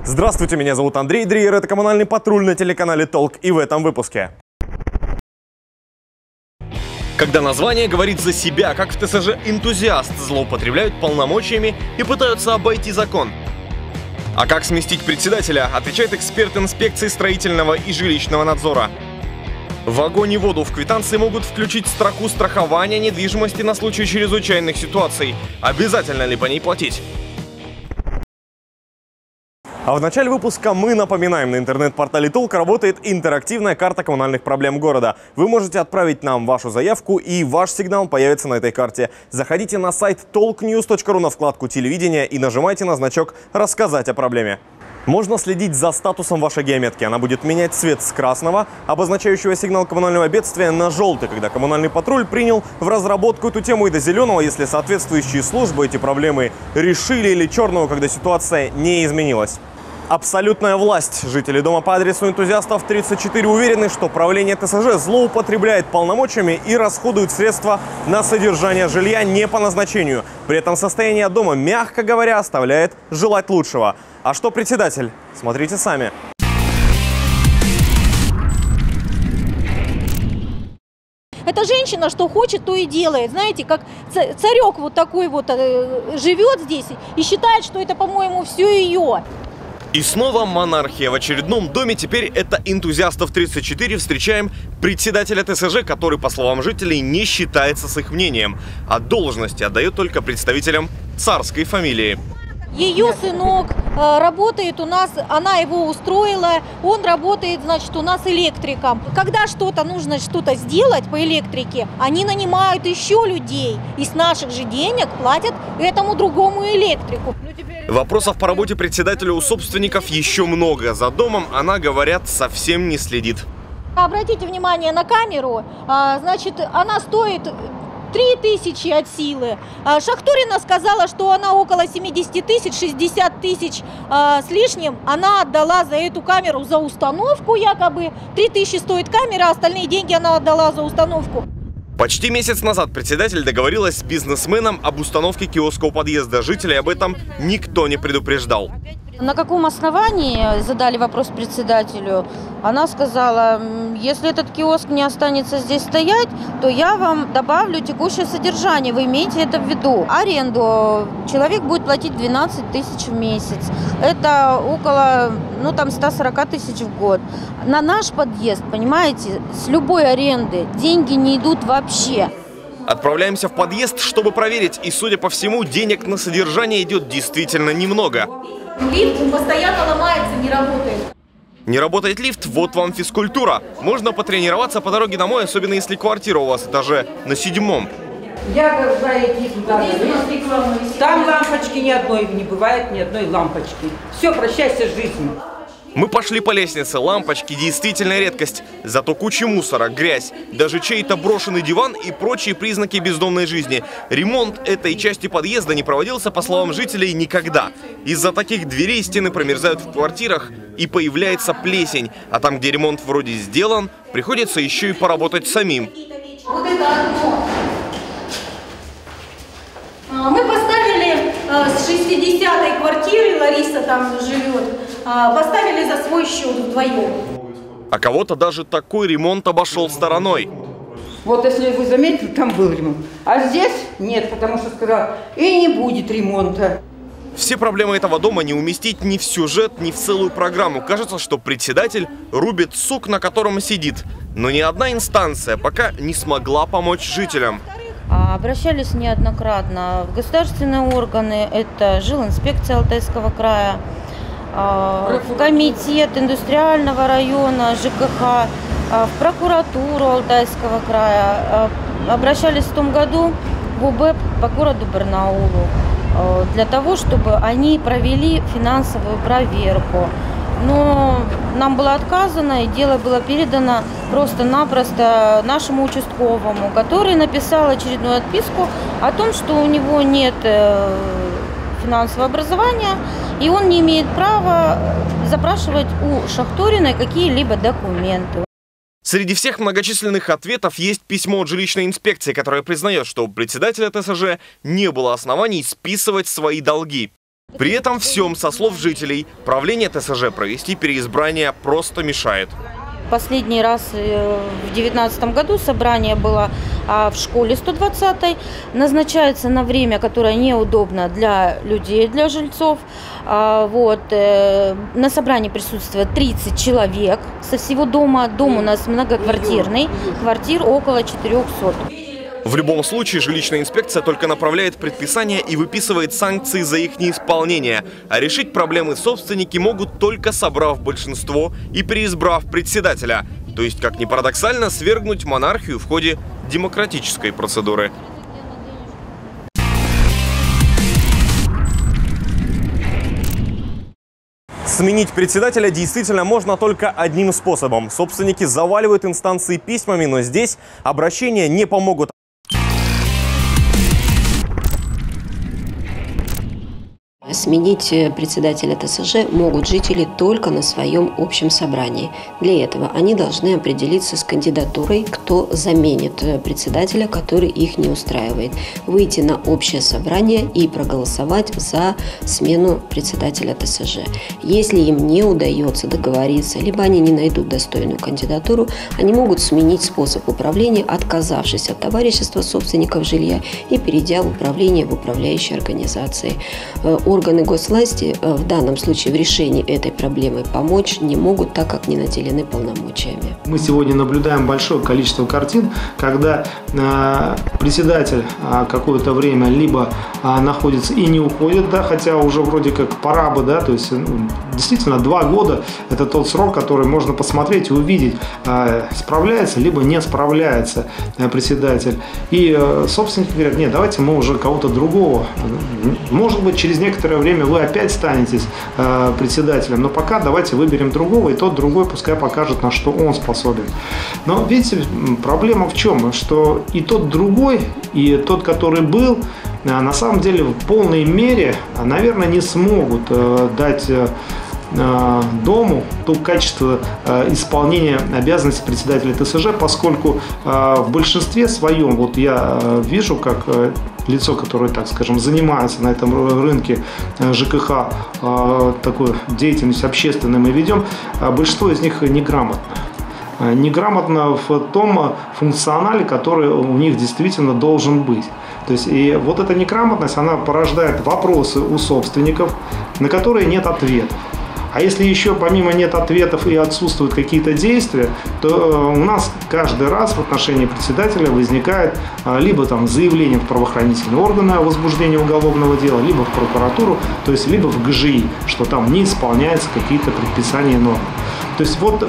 Здравствуйте, меня зовут Андрей Дриер, это коммунальный патруль на телеканале Толк, и в этом выпуске. Когда название говорит за себя, как в ТСЖ энтузиаст злоупотребляют полномочиями и пытаются обойти закон. А как сместить председателя, отвечает эксперт инспекции строительного и жилищного надзора. В огонь и воду в квитанции могут включить строку страхования недвижимости на случай чрезвычайных ситуаций. Обязательно ли по ней платить? А в начале выпуска мы напоминаем, на интернет-портале Толк работает интерактивная карта коммунальных проблем города. Вы можете отправить нам вашу заявку, и ваш сигнал появится на этой карте. Заходите на сайт talknews.ru на вкладку «Телевидение» и нажимайте на значок «Рассказать о проблеме». Можно следить за статусом вашей геометки. Она будет менять цвет с красного, обозначающего сигнал коммунального бедствия, на желтый, когда коммунальный патруль принял в разработку эту тему, и до зеленого, если соответствующие службы эти проблемы решили, или черного, когда ситуация не изменилась. Абсолютная власть. Жители дома по адресу Энтузиастов 34 уверены, что правление ТСЖ злоупотребляет полномочиями и расходует средства на содержание жилья не по назначению. При этом состояние дома, мягко говоря, оставляет желать лучшего. А что председатель? Смотрите сами. Эта женщина что хочет, то и делает. Знаете, как царек вот такой вот живет здесь и считает, что это, по-моему, все ее. И снова монархия. В очередном доме теперь это Энтузиастов 34 встречаем председателя ТСЖ, который, по словам жителей, не считается с их мнением, а должности отдает только представителям царской фамилии. Ее сынок работает у нас, она его устроила, он работает, значит, у нас электриком. Когда что-то нужно что-то сделать по электрике, они нанимают еще людей и с наших же денег платят этому другому электрику. Вопросов по работе председателя у собственников еще много. За домом она, говорят, совсем не следит. Обратите внимание на камеру, значит, она стоит 3000 от силы. Шахтурина сказала, что она около 70 тысяч, 60 тысяч с лишним. Она отдала за эту камеру, за установку якобы. 3000 стоит камера, а остальные деньги она отдала за установку. Почти месяц назад председатель договорилась с бизнесменом об установке киоска у подъезда. Жителей об этом никто не предупреждал. На каком основании, задали вопрос председателю, она сказала: если этот киоск не останется здесь стоять, то я вам добавлю текущее содержание, вы имеете это в виду. Аренду человек будет платить 12 тысяч в месяц, это около 140 тысяч в год. На наш подъезд, понимаете, с любой аренды деньги не идут вообще. Отправляемся в подъезд, чтобы проверить, и, судя по всему, денег на содержание идет действительно немного. Лифт постоянно ломается, не работает. Не работает лифт, вот вам физкультура. Можно потренироваться по дороге домой, особенно если квартира у вас этаже на 7-м. Я когда иди туда, там лампочки ни одной не бывает, ни одной лампочки. Все, прощайся с жизнью. Мы пошли по лестнице, лампочки действительно редкость. Зато куча мусора, грязь, даже чей-то брошенный диван и прочие признаки бездомной жизни. Ремонт этой части подъезда не проводился, по словам жителей, никогда. Из-за таких дверей стены промерзают в квартирах и появляется плесень. А там, где ремонт вроде сделан, приходится еще и поработать самим. Вот это окно. Мы поставили с 60-й квартиры, Лариса там живет, поставили за свой счет вдвоем. А кого-то даже такой ремонт обошел стороной. Вот если вы заметили, там был ремонт. А здесь нет, потому что сказал, и не будет ремонта. Все проблемы этого дома не уместить ни в сюжет, ни в целую программу. Кажется, что председатель рубит сук, на котором сидит. Но ни одна инстанция пока не смогла помочь жителям. Обращались неоднократно в государственные органы, это жилинспекция Алтайского края, в комитет индустриального района ЖКХ, в прокуратуру Алтайского края. Обращались в том году в УБЭП по городу Барнаулу для того, чтобы они провели финансовую проверку. Но нам было отказано, и дело было передано просто-напросто нашему участковому, который написал очередную отписку о том, что у него нет финансового образования, и он не имеет права запрашивать у Шахтуриной какие-либо документы. Среди всех многочисленных ответов есть письмо от жилищной инспекции, которое признает, что у председателя ТСЖ не было оснований списывать свои долги. При этом всем, со слов жителей, правление ТСЖ провести переизбрание просто мешает. Последний раз в 2019 году собрание было в школе 120-й. Назначается на время, которое неудобно для людей, для жильцов. На собрании присутствует 30 человек со всего дома. Дом у нас многоквартирный, квартир около 400. В любом случае, жилищная инспекция только направляет предписания и выписывает санкции за их неисполнение. А решить проблемы собственники могут только собрав большинство и переизбрав председателя. То есть, как ни парадоксально, свергнуть монархию в ходе демократической процедуры. Сменить председателя действительно можно только одним способом. Собственники заваливают инстанции письмами, но здесь обращения не помогут. Сменить председателя ТСЖ могут жители только на своем общем собрании. Для этого они должны определиться с кандидатурой, кто заменит председателя, который их не устраивает. Выйти на общее собрание и проголосовать за смену председателя ТСЖ. Если им не удается договориться, либо они не найдут достойную кандидатуру, они могут сменить способ управления, отказавшись от товарищества собственников жилья и перейдя в управление в управляющей организации. Органы госвласти в данном случае в решении этой проблемы помочь не могут, так как не наделены полномочиями. Мы сегодня наблюдаем большое количество картин, когда председатель какое-то время либо находится и не уходит, да, хотя уже вроде как пора бы, да, то есть действительно 2 года – это тот срок, который можно посмотреть и увидеть, справляется либо не справляется председатель. И собственники говорят: нет, давайте мы уже кого-то другого, может быть, через некоторое время вы опять станете председателем, но пока давайте выберем другого, и тот другой пускай покажет, на что он способен. Но видите, проблема в чем? Что и тот другой, и тот, который был, на самом деле в полной мере, наверное, не смогут дать дому то качество исполнения обязанностей председателя ТСЖ, поскольку в большинстве своем, вот я вижу, как лицо, которое, так скажем, занимается на этом рынке ЖКХ, такой деятельностью общественной мы ведем, большинство из них неграмотно. Неграмотно в том функционале, который у них действительно должен быть. То есть, и вот эта неграмотность, она порождает вопросы у собственников, на которые нет ответов. А если еще помимо нет ответов и отсутствуют какие-то действия, то у нас каждый раз в отношении председателя возникает либо там заявление в правоохранительные органы о возбуждении уголовного дела, либо в прокуратуру, то есть либо в ГЖИ, что там не исполняются какие-то предписания и нормы. То есть вот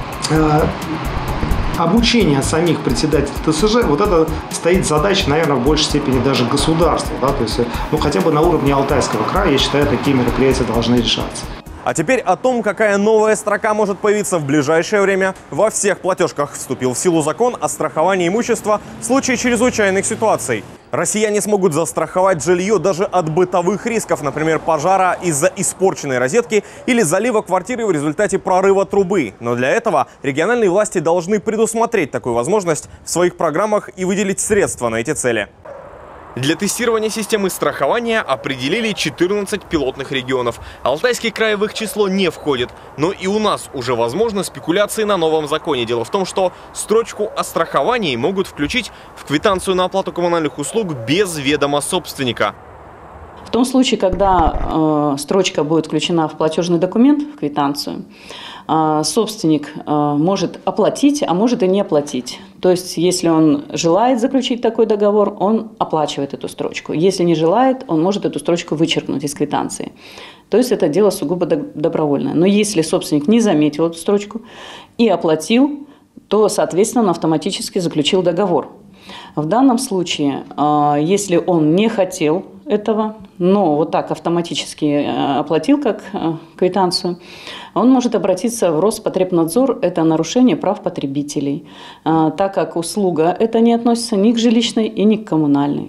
обучение самих председателей ТСЖ, вот это стоит задача, наверное, в большей степени даже государства, да, то есть, ну, хотя бы на уровне Алтайского края, я считаю, такие мероприятия должны решаться. А теперь о том, какая новая строка может появиться в ближайшее время. Во всех платежках вступил в силу закон о страховании имущества в случае чрезвычайных ситуаций. Россияне смогут застраховать жилье даже от бытовых рисков, например, пожара из-за испорченной розетки или залива квартиры в результате прорыва трубы. Но для этого региональные власти должны предусмотреть такую возможность в своих программах и выделить средства на эти цели. Для тестирования системы страхования определили 14 пилотных регионов. Алтайский край в их число не входит. Но и у нас уже возможны спекуляции на новом законе. Дело в том, что строчку о страховании могут включить в квитанцию на оплату коммунальных услуг без ведома собственника. В том случае, когда строчка будет включена в платежный документ, в квитанцию, собственник может оплатить, а может и не оплатить. То есть, если он желает заключить такой договор, он оплачивает эту строчку. Если не желает, он может эту строчку вычеркнуть из квитанции. То есть, это дело сугубо добровольное. Но если собственник не заметил эту строчку и оплатил, то, соответственно, он автоматически заключил договор. В данном случае, если он не хотел этого, но вот так автоматически оплатил как квитанцию, он может обратиться в Роспотребнадзор. Это нарушение прав потребителей, так как услуга эта не относится ни к жилищной и ни к коммунальной.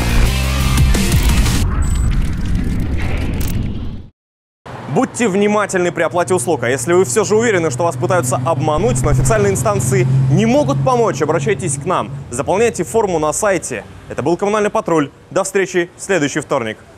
Будьте внимательны при оплате услуг. А если вы все же уверены, что вас пытаются обмануть, но официальные инстанции не могут помочь, обращайтесь к нам. Заполняйте форму на сайте. Это был «Коммунальный патруль». До встречи в следующий вторник.